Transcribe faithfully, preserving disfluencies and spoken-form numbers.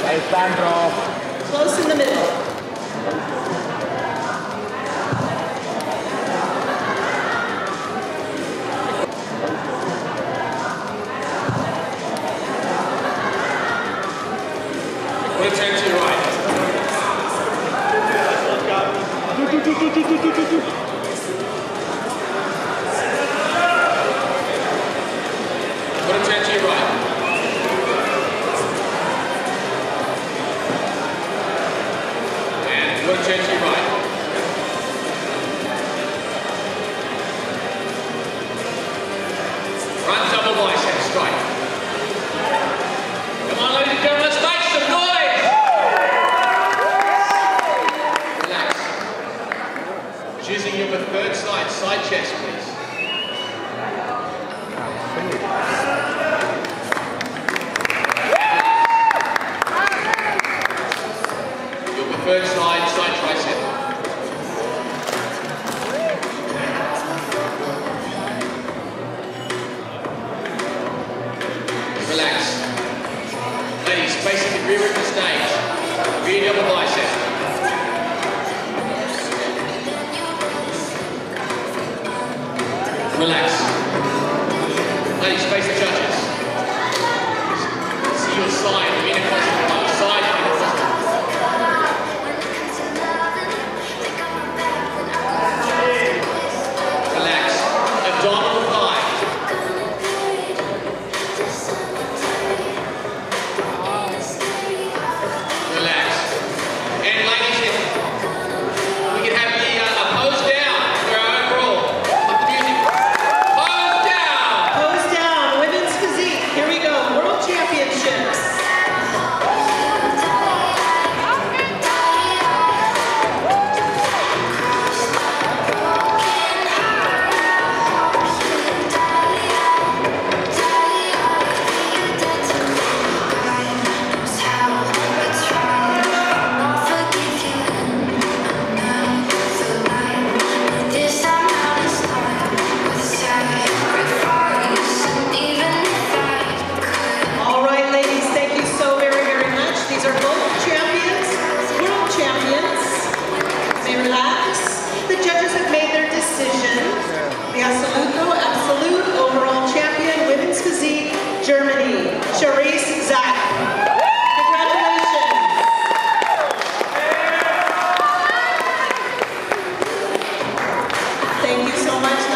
Alessandro. Close in the middle. We'll turn to your right. We'll turn to your right. And we'll turn to your right. Front double bicep strike. Come on, ladies and gentlemen, let's make some noise! Relax. Choosing your preferred side, side chest, please. Your preferred side, side tricep. Relax. Ladies, facing the rear of the stage. Rear double bicep. Relax. Ladies, face the judges. See your side, the inner cross, side, inner cross. Relax. Abdominal thigh. Relax. And ladies, if we can have the uh, a pose down for our overall. Put the music. Pose down. Pose down. Women's physique. Here we go. World Championships. All right, ladies, thank you so very, very much. These are both champions, world champions. They relax. The judges have made their decision. The Absoluto Absolute overall champion, women's physique, Germany, Charisse Zach. Congratulations. Thank you so much.